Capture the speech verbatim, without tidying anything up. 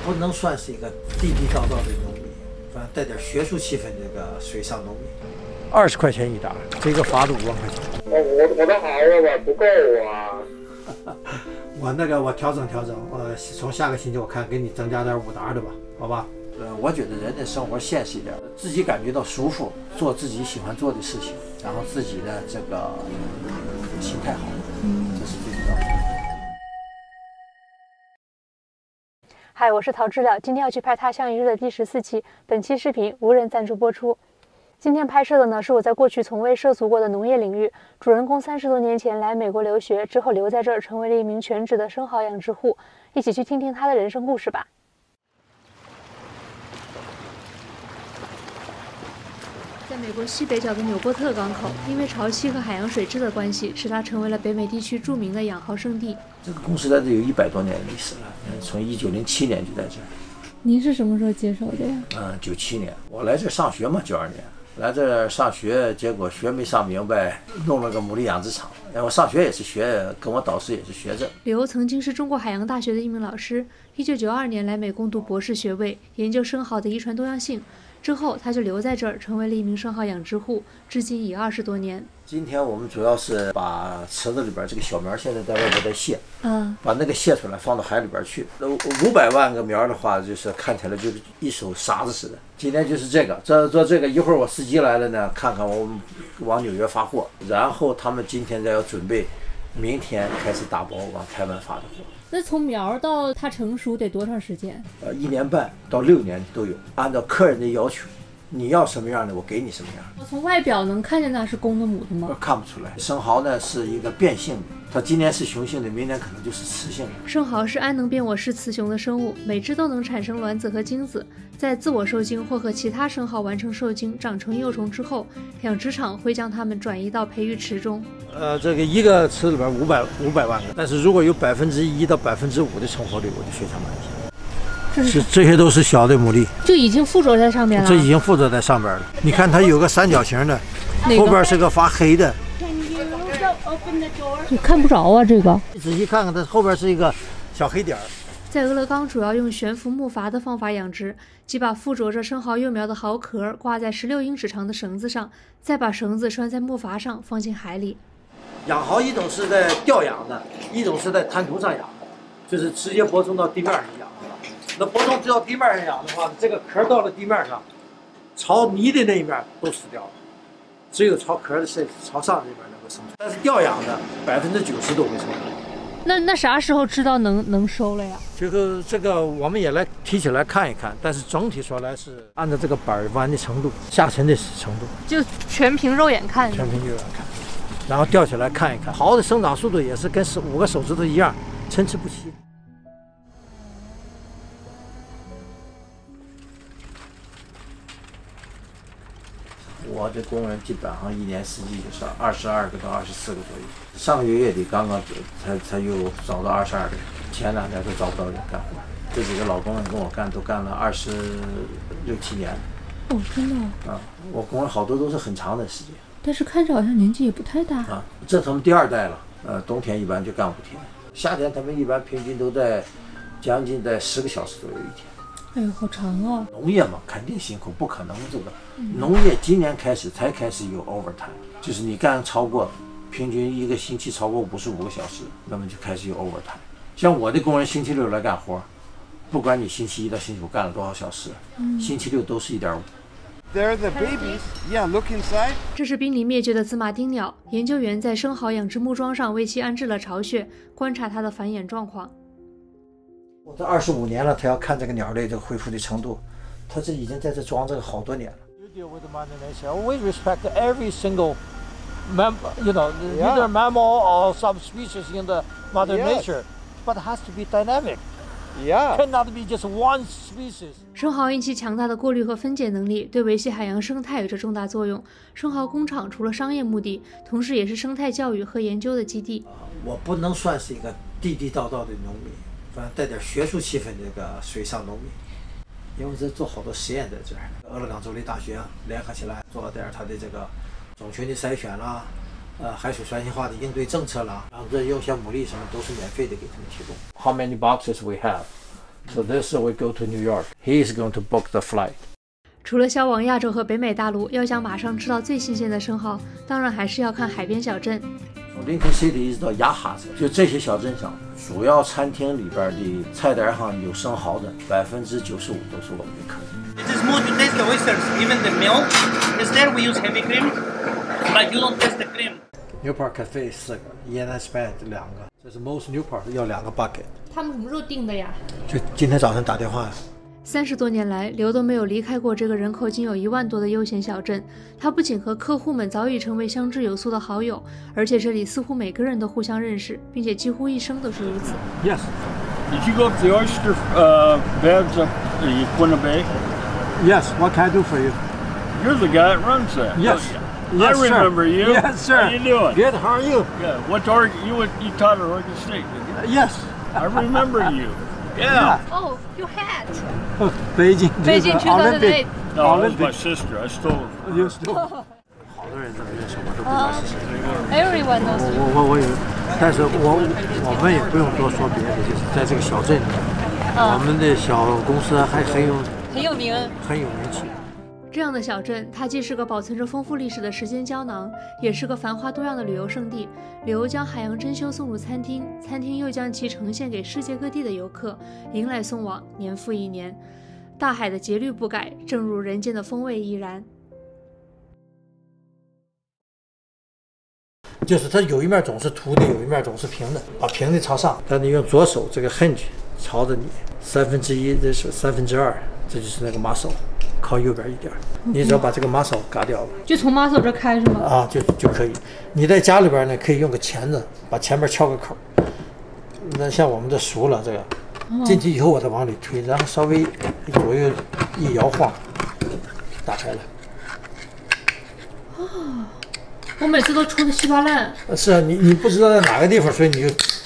不能算是一个地地道道的农民，反正带点学术气氛这个水上农民。二十块钱一打，这个罚的五万块钱。 我我我的好啊，我不够啊。 我那个我调整调整，呃，从下个星期我看给你增加点五打的吧，好吧？呃，我觉得人的生活现实一点，自己感觉到舒服，做自己喜欢做的事情，然后自己的这个、呃、心态好，嗯，这是最重要的。 嗨，我是陶知了，今天要去拍《他乡一日》的第十四期，本期视频无人赞助播出。今天拍摄的呢，是我在过去从未涉足过的农业领域。主人公三十多年前来美国留学，之后留在这儿，成为了一名全职的生蚝养殖户。一起去听听他的人生故事吧。在美国西北角的纽波特港口，因为潮汐和海洋水质的关系，使它成为了北美地区著名的养蚝圣地。 这个公司在这有一百多年的历史了，从一九零七年就在这儿。 您是什么时候接手的呀？ 嗯，九七年，我来这上学嘛，九二年来这上学，结果学没上明白，弄了个牡蛎养殖场。我上学也是学，跟我导师也是学这。 刘欧曾经是中国海洋大学的一名老师，一九九二年来美攻读博士学位，研究生蚝的遗传多样性。之后，他就留在这儿，成为了一名生蚝养殖户，至今已二十多年。 今天我们主要是把池子里边这个小苗现在在外边在卸， 嗯， 把那个卸出来放到海里边去。五百万个苗的话，就是看起来就是一手沙子似的。今天就是这个，这做这个一会儿我司机来了呢，看看我们往纽约发货，然后他们今天再要准备，明天开始打包往台湾发的货。 那从苗到它成熟得多长时间？ 呃，一年半到六年都有，按照客人的要求，你要什么样的，我给你什么样。 我从外表能看见它是公的母的吗？ 看不出来。生蚝呢是一个变性的，它今年是雄性的，明年可能就是雌性的。 生蚝是安能辨我是雌雄的生物，每只都能产生卵子和精子，在自我受精或和其他生蚝完成受精，长成幼虫之后，养殖场会将它们转移到培育池中。 呃，这个一个池里边五百五百万个，但是如果有百分之一到百分之五的成活率，我就非常满意。 这是这些都是小的牡蛎， 就已经附着在上面了。 这已经附着在上边了。你看它有个三角形的，后边是个发黑的。 你看不着啊，这个。 你仔细看看，它后边是一个小黑点儿。 在俄勒冈主要用悬浮木筏的方法养殖，即把附着着生蚝幼苗的蚝壳挂在十六英尺长的绳子上，再把绳子拴在木筏上放进海里。 养蚝一种是在吊养的，一种是在滩涂上养的，就是直接播种到地面上养的。那播种到地面上养的话，这个壳到了地面上，朝泥的那一面都死掉了，只有朝壳的是朝上这边能够生存。但是吊养的百分之九十都会生存。 那那啥时候知道能能收了呀？ 这个这个我们也来提起来看一看，但是总体说来是按照这个板弯的程度、下沉的程度， 就全凭肉眼看。 全凭肉眼看。然后吊起来看一看，蚝的生长速度也是跟五个手指头一样，参差不齐。我的工人基本上一年四季就是二十二个到二十四个左右。上个月月底刚刚才才又找到二十二个人，前两天都找不到人干活。这几个老工人跟我干都干了二十六七年。 哦，真的啊，我工人好多都是很长的时间。 但是看着好像年纪也不太大啊，这他们第二代了。呃，冬天一般就干五天，夏天他们一般平均都在将近在十个小时左右一天。 哎呦，好长哦！ 农业嘛，肯定辛苦，不可能这个。嗯、农业今年开始才开始有 overtime， 就是你干超过平均一个星期超过五十五个小时，那么就开始有 overtime。像我的工人星期六来干活，不管你星期一到星期五干了多少小时，嗯、星期六都是一点五。 They're the babies. Yeah, look inside. 这是濒临灭绝的紫马丁鸟，研究员在生蚝养殖木桩上为其安置了巢穴，观察它的繁衍状况。 我这二十五年了，他要看这个鸟类这个恢复的程度，他这已经在这装这个好多年了。You deal with the Mother Nature. We respect every single, mem, you know, yeah. either mammal or subspecies in the Mother yes. Nature, but it has to be dynamic. Yeah. Cannot be just one species. 生蚝因其强大的过滤和分解能力，对维系海洋生态有着重大作用。生蚝工厂除了商业目的，同时也是生态教育和研究的基地。我不能算是一个地地道道的农民，反正带点学术气氛这个水上农民。因为这做好多实验在这儿，俄勒冈州立大学联合起来做了点它的这个种群的筛选啦，呃，海水酸性化的应对政策啦，然后这用些牡蛎什么都是免费的给他们提供。How many boxes we have? So this we go to New York. He is going to book the flight. 除了销往亚洲和北美大陆，要想马上吃到最新鲜的生蚝，当然还是要看海边小镇。 从林肯 City 一直到雅哈子，就这些小镇上，主要餐厅里边的菜单上有生蚝的，百分之九十五都是我们的客人。 It is more to taste the oysters. Even the milk is there. We use heavy cream, but you don't taste the cream. Newport Cafe 四个 ，Yen and Spad 两个，这是 Most Newport 要两个 bucket。 他们什么时候订的呀？ 就今天早上打电话。 三十多年来，刘都没有离开过这个人口仅有一万多的悠闲小镇。他不仅和客户们早已成为相知有素的好友，而且这里似乎每个人都互相认识，并且几乎一生都是如此。 Yes. Did you go up the oyster uh, beds up the Quina Bay? Yes. What can I do for you? You're the guy that runs that. Yes. I Yes, remember sir. you. Yes, sir. How you doing? Good. How are you? Yeah. What Oregon? You went, you taught at Oregon State, didn't you? Yes. I remember you. Yeah. Oh, your hat. 北京北京去的对。 No, that was my sister. I stole it from her. You still. 好多人这么认识我都不知道是谁。 Everyone knows. 我我我有，但是我我们也不用多说别的，就是在这个小镇里，我们的小公司还很有很有名， 很有名气。 这样的小镇，它既是个保存着丰富历史的时间胶囊，也是个繁花多样的旅游胜地。刘将海洋珍馐送入餐厅，餐厅又将其呈现给世界各地的游客，迎来送往，年复一年。大海的节律不改，正如人间的风味依然。 就是它有一面总是凸的，有一面总是平的，把平的朝上，但你用左手这个 hinge 朝着你，三分之一，这是三分之二，这就是那个 muscle。靠右边一点，你只要把这个 muscle 嘎掉了， 就从 muscle 这开是吗？ 啊，就就可以。你在家里边呢，可以用个钳子把前面敲个口。那像我们这熟了，这个进去以后我再往里推，然后稍微左右一摇晃，打开了。 哦，我每次都戳的稀巴烂。 是啊，你你不知道在哪个地方，所以你就